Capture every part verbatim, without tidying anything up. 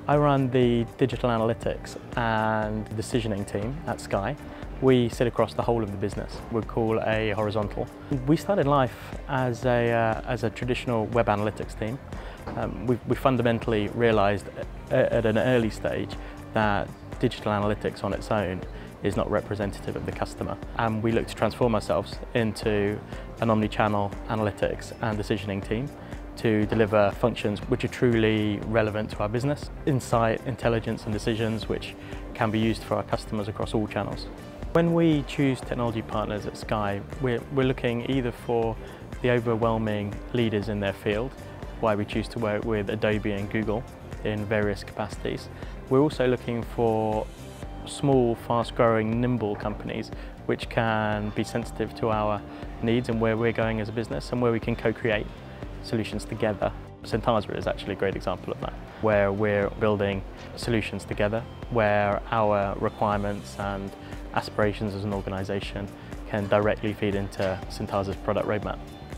I run the digital analytics and decisioning team at Sky. We sit across the whole of the business. We're called a horizontal. We started life as a, uh, as a traditional web analytics team. Um, we, we fundamentally realised at an early stage that digital analytics on its own is not representative of the customer. And we look to transform ourselves into an omni-channel analytics and decisioning team to deliver functions which are truly relevant to our business. Insight, intelligence and decisions which can be used for our customers across all channels. When we choose technology partners at Sky, we're, we're looking either for the overwhelming leaders in their field, why we choose to work with Adobe and Google in various capacities. We're also looking for small, fast-growing, nimble companies which can be sensitive to our needs and where we're going as a business and where we can co-create solutions together. Syntasa is actually a great example of that, where we're building solutions together, where our requirements and aspirations as an organisation can directly feed into Syntasa's product roadmap.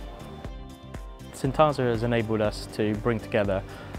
Syntasa has enabled us to bring together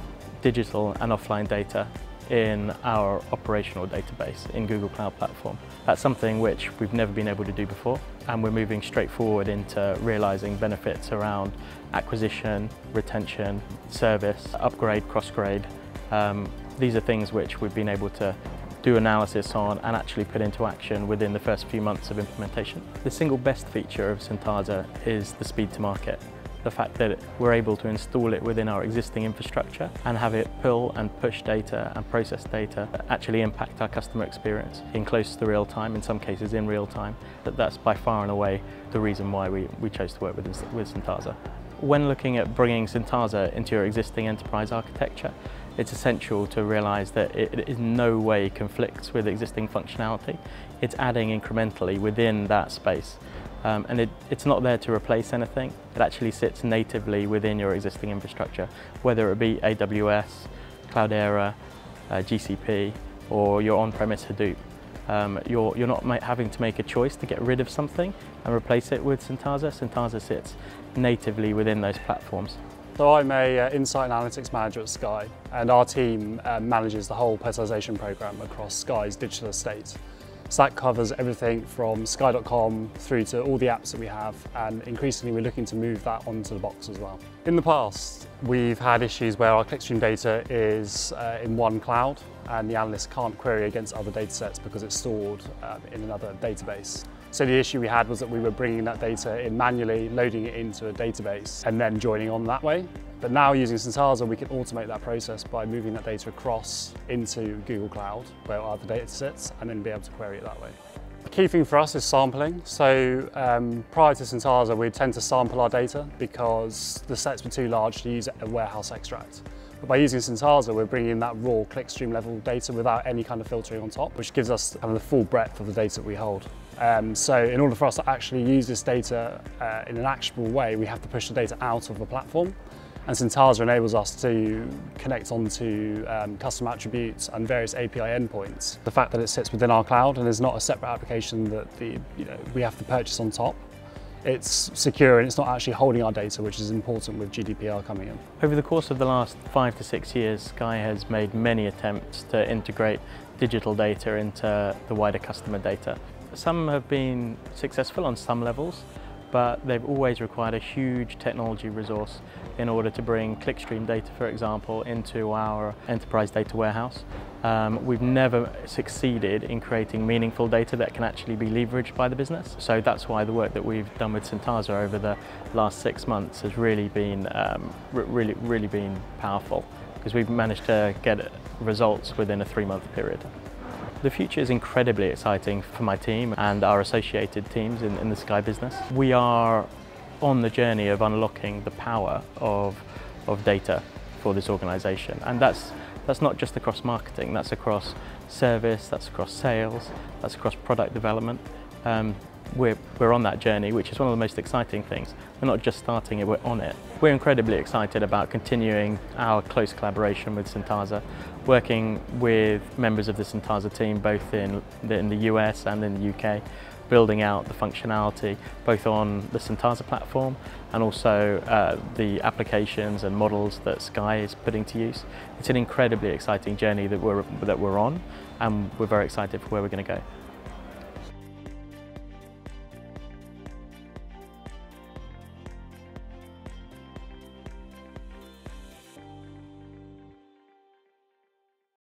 digital and offline data in our operational database in Google Cloud Platform. That's something which we've never been able to do before, and we're moving straight forward into realising benefits around acquisition, retention, service, upgrade, cross-grade. Um, these are things which we've been able to do analysis on and actually put into action within the first few months of implementation. The single best feature of Syntasa is the speed to market. The fact that we're able to install it within our existing infrastructure and have it pull and push data and process data that actually impact our customer experience in close to real time, in some cases in real time. That that's by far and away the reason why we, we chose to work with, with Syntasa. When looking at bringing Syntasa into your existing enterprise architecture, it's essential to realise that it, it in no way conflicts with existing functionality. It's adding incrementally within that space. Um, and it, it's not there to replace anything. It actually sits natively within your existing infrastructure, whether it be A W S, Cloudera, uh, G C P, or your on-premise Hadoop. Um, you're, you're not having to make a choice to get rid of something and replace it with Syntasa. Syntasa sits natively within those platforms. So I'm a uh, Insight and Analytics Manager at Sky, and our team uh, manages the whole personalisation programme across Sky's digital estate. So that covers everything from sky dot com through to all the apps that we have, and increasingly we're looking to move that onto the box as well. In the past, we've had issues where our clickstream data is uh, in one cloud and the analysts can't query against other data sets because it's stored uh, in another database. So the issue we had was that we were bringing that data in manually, loading it into a database and then joining on that way. But now using Syntasa, we can automate that process by moving that data across into Google Cloud, where our other data sits, and then be able to query it that way. The key thing for us is sampling. So um, prior to Syntasa, we tend to sample our data because the sets were too large to use a warehouse extract. But by using Syntasa, we're bringing in that raw clickstream level data without any kind of filtering on top, which gives us kind of the full breadth of the data that we hold. Um, so in order for us to actually use this data uh, in an actionable way, we have to push the data out of the platform. And Syntasa enables us to connect onto um, custom attributes and various A P I endpoints. The fact that it sits within our cloud and is not a separate application that the, you know, we have to purchase on top, it's secure and it's not actually holding our data, which is important with G D P R coming in. Over the course of the last five to six years, Sky has made many attempts to integrate digital data into the wider customer data. Some have been successful on some levels, but they've always required a huge technology resource in order to bring clickstream data, for example, into our enterprise data warehouse. Um, we've never succeeded in creating meaningful data that can actually be leveraged by the business. So that's why the work that we've done with Syntasa over the last six months has really been, um, really, really been powerful, because we've managed to get results within a three-month period. The future is incredibly exciting for my team and our associated teams in, in the Sky business. We are on the journey of unlocking the power of, of data for this organisation, and that's, that's not just across marketing, that's across service, that's across sales, that's across product development. Um, we're, we're on that journey, which is one of the most exciting things. We're not just starting it, we're on it. We're incredibly excited about continuing our close collaboration with Syntasa, working with members of the Syntasa team both in the, in the U S and in the U K, building out the functionality both on the Syntasa platform and also uh, the applications and models that Sky is putting to use. It's an incredibly exciting journey that we're, that we're on, and we're very excited for where we're going to go.